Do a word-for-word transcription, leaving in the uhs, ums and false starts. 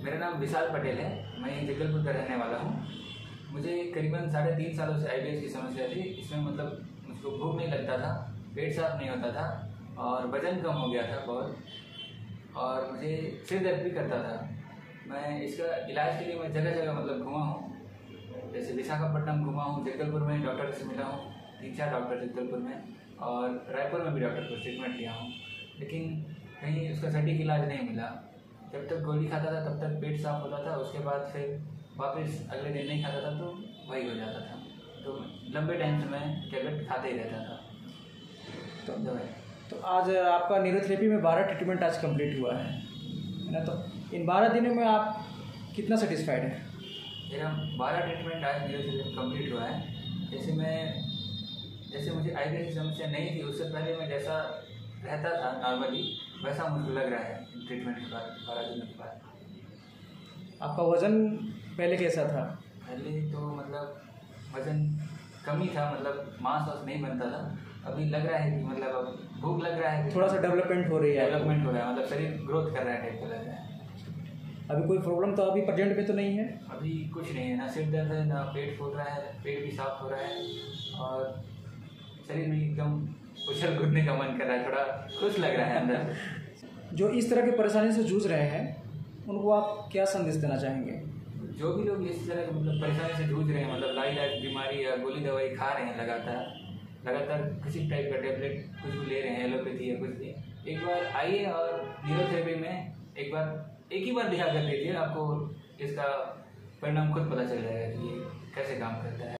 मेरा नाम विशाल पटेल है। मैं जगदलपुर का रहने वाला हूँ। मुझे करीबन साढ़े तीन सालों से आई बी एस की समस्या थी। इसमें मतलब मुझको भूख नहीं लगता था, पेट साफ नहीं होता था और वज़न कम हो गया था बहुत, और मुझे सिर दर्द भी करता था। मैं इसका इलाज के लिए मैं जगह जगह मतलब घुमा हूँ, जैसे विशाखापट्टनम घुमा हूँ, जगदलपुर में डॉक्टर से मिला हूँ, तीन चार डॉक्टर जगदलपुर में, और रायपुर में भी डॉक्टर को ट्रीटमेंट लिया हूँ, लेकिन कहीं उसका सटीक इलाज नहीं मिला। जब तक गोली खाता था तब तक पेट साफ होता था, उसके बाद फिर वापस अगले दिन नहीं खाता था तो वही हो जाता था। तो लंबे टाइम से मैं टैबलेट खाते ही रहता था। तो दवाई तो आज आपका न्यूरोथेरेपी में बारह ट्रीटमेंट आज कंप्लीट हुआ है है ना। तो इन बारह दिनों में आप कितना सेटिस्फाइड है? मेरा बारह ट्रीटमेंट आज न्यूरोथेरेपी कंप्लीट हुआ है। जैसे मैं जैसे मुझे आई बी एस की समस्या नहीं थी, उससे पहले मैं जैसा रहता था नॉर्मली वैसा मुझे लग रहा है ट्रीटमेंट के बाद, बारह दिनों के बाद। आपका वज़न पहले कैसा था? पहले तो मतलब वज़न कम ही था, मतलब मांस वास नहीं बनता था। अभी लग रहा है कि मतलब अब भूख लग रहा है, थोड़ा सा डेवलपमेंट हो रही है, डेवलपमेंट हो रहा है, मतलब शरीर ग्रोथ कर रहा है टाइप का लग रहा है। अभी कोई प्रॉब्लम तो अभी प्रेजेंट में तो नहीं है? अभी कुछ नहीं है, ना सिर दर्द है, ना पेट फूल रहा है, पेट भी साफ हो रहा है और शरीर में एकदम उछल कूदने का मन कर रहा है, थोड़ा खुश लग रहा है अंदर से। जो इस तरह की परेशानी से जूझ रहे हैं उनको आप क्या संदेश देना चाहेंगे? जो भी लोग इस तरह की मतलब परेशानी से जूझ रहे हैं, मतलब लाइलाज बीमारी या गोली दवाई खा रहे हैं लगातार लगातार किसी टाइप का टेबलेट कुछ भी ले रहे हैं, एलोपैथी या कुछ भी, एक बार आइए और न्यूरोथेरेपी में एक बार एक ही बार दिखा कर दीजिए, आपको इसका परिणाम खुद पता चल जाएगा कि ये कैसे काम करता है।